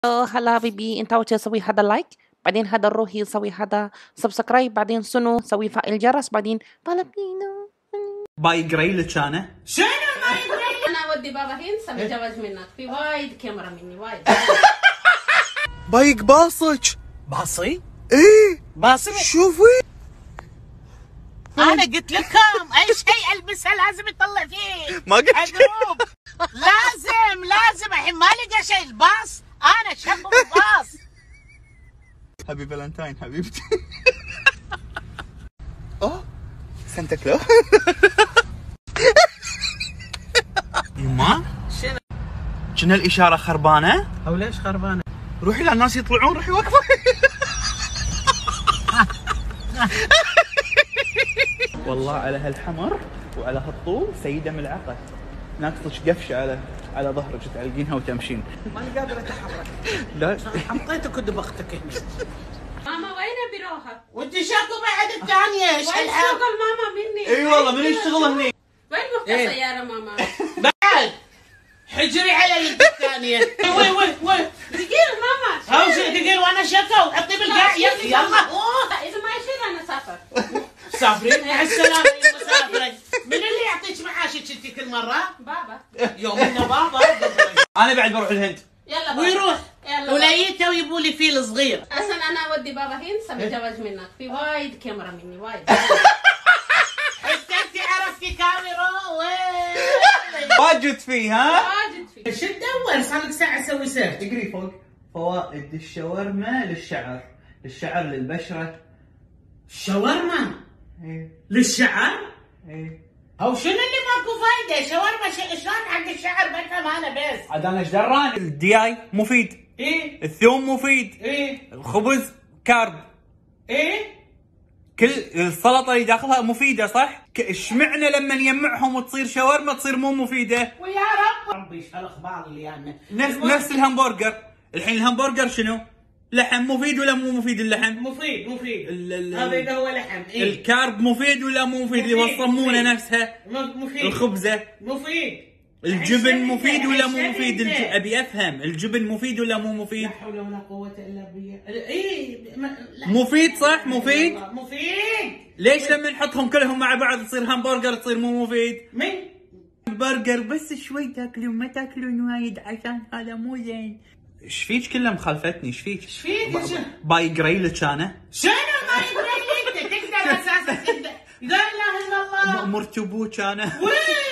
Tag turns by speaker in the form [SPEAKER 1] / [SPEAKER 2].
[SPEAKER 1] هلا بيبي، انت اول شي سوي هذا لايك، بعدين هذا نروح يسوي هذا سبسكرايب، بعدين سنو سوي فعل الجرس، بعدين بالبينو.
[SPEAKER 2] باي قري لك انا.
[SPEAKER 3] شنو ما يدري؟ انا اودي بابا هند سوي جواز منك، في وايد كاميرا مني وايد.
[SPEAKER 4] بايك باصك.
[SPEAKER 5] باصي؟
[SPEAKER 4] ايه
[SPEAKER 5] باصي؟
[SPEAKER 4] شوفي
[SPEAKER 5] انا قلت لكم اي شيء البسه لازم يطلع فيه
[SPEAKER 4] ما قلت
[SPEAKER 5] عقروب. لازم الحين ما لقى شيء الباص. انا شاب باص.
[SPEAKER 4] هابي فالنتاين حبيبتي. اوه سانتا كلوز.
[SPEAKER 2] يما
[SPEAKER 5] شنو؟
[SPEAKER 2] كنا الاشاره خربانه.
[SPEAKER 5] او ليش خربانه؟
[SPEAKER 2] روحي للناس يطلعون، روحي وقفه. والله على هالحمر وعلى هالطول سيده ملعقه، ناقصك قفشه على ظهرك تعلقينها وتمشين.
[SPEAKER 5] ماني قادر اتحرك.
[SPEAKER 2] لا
[SPEAKER 5] حطيتك ودبختك هنا.
[SPEAKER 3] ماما وين بيروها؟
[SPEAKER 5] وانت شاكو بعد الثانيه ايش
[SPEAKER 3] وين
[SPEAKER 5] الحال؟
[SPEAKER 3] شغل ماما مني؟
[SPEAKER 2] اي والله من يشتغل هني.
[SPEAKER 3] وين مفتاح
[SPEAKER 5] إيه؟
[SPEAKER 3] سيارة ماما؟
[SPEAKER 5] بعد حجري علي الثانيه. وي
[SPEAKER 3] دقيقة ماما.
[SPEAKER 5] هاو شو تقول وانا شكو حطي بالقاع يلا
[SPEAKER 3] اوه اذا ما يصير انا اسافر.
[SPEAKER 5] سافرين مع السلامه يا مسافرين. من اللي يعطيك معاشك انت كل مره؟
[SPEAKER 3] بابا
[SPEAKER 5] يوم انه بابا.
[SPEAKER 2] انا بعد بروح الهند.
[SPEAKER 3] يلا بابا
[SPEAKER 5] ويروح
[SPEAKER 3] يلا
[SPEAKER 5] وليته ويبوا لي فيل صغير.
[SPEAKER 3] اصلا انا اودي بابا هند سوي جواز منك، في وايد كاميرا مني وايد.
[SPEAKER 5] انت عرفتي كاميرا وين؟
[SPEAKER 2] واجد فيه ها؟
[SPEAKER 3] واجد في.
[SPEAKER 5] شو تدور؟ صار لك ساعه اسوي سيرش.
[SPEAKER 2] تقري فوق فوائد الشاورما للشعر، للشعر للبشره.
[SPEAKER 5] شاورما
[SPEAKER 2] ايه
[SPEAKER 5] للشعر؟
[SPEAKER 2] ايه
[SPEAKER 5] او شنو اللي ماكو فايده؟ شاورما شلون حق الشعر بفهم انا بس.
[SPEAKER 2] عاد انا ايش دراني؟ الدياي مفيد،
[SPEAKER 5] ايه
[SPEAKER 2] الثوم مفيد،
[SPEAKER 5] ايه
[SPEAKER 2] الخبز كارب،
[SPEAKER 5] ايه
[SPEAKER 2] كل السلطه اللي داخلها مفيده صح؟ اشمعنى لما نجمعهم وتصير شاورما تصير مو مفيده؟
[SPEAKER 5] ويا ربي ايش هالاخبار اللي يعني
[SPEAKER 2] نفس الهمبرجر. الحين الهمبرجر شنو؟ لحم مفيد ولا مو مفيد اللحم؟
[SPEAKER 5] مفيد
[SPEAKER 2] ال
[SPEAKER 5] هذا اذا هو لحم. إيه؟
[SPEAKER 2] الكارب مفيد ولا مو مفيد؟ اللي هو
[SPEAKER 5] مفيد،
[SPEAKER 2] الصمونه
[SPEAKER 5] مفيد.
[SPEAKER 2] نفسها،
[SPEAKER 5] مفيد
[SPEAKER 2] الخبزه،
[SPEAKER 5] مفيد.
[SPEAKER 2] الجبن مفيد ولا مو مفيد؟
[SPEAKER 5] أنت.
[SPEAKER 2] ابي افهم، الجبن مفيد ولا مو مفيد؟
[SPEAKER 5] لا حول ولا قوة الا بالله. ايه
[SPEAKER 2] مفيد صح؟ مفيد؟
[SPEAKER 5] مفيد.
[SPEAKER 2] ليش لما نحطهم كلهم مع بعض تصير همبرجر تصير مو مفيد؟
[SPEAKER 5] من؟
[SPEAKER 2] برجر بس شوي تاكلون، ما تاكلون وايد عشان هذا مو زين. ايش فيك كله مخالفتني؟ ايش فيك؟
[SPEAKER 5] ايش فيك؟
[SPEAKER 2] باي قري لك انا؟
[SPEAKER 5] شنو ما يدري انت تقدر اساسا تقدر. لا اله الا الله.
[SPEAKER 2] مرتبوك انا.
[SPEAKER 5] وين؟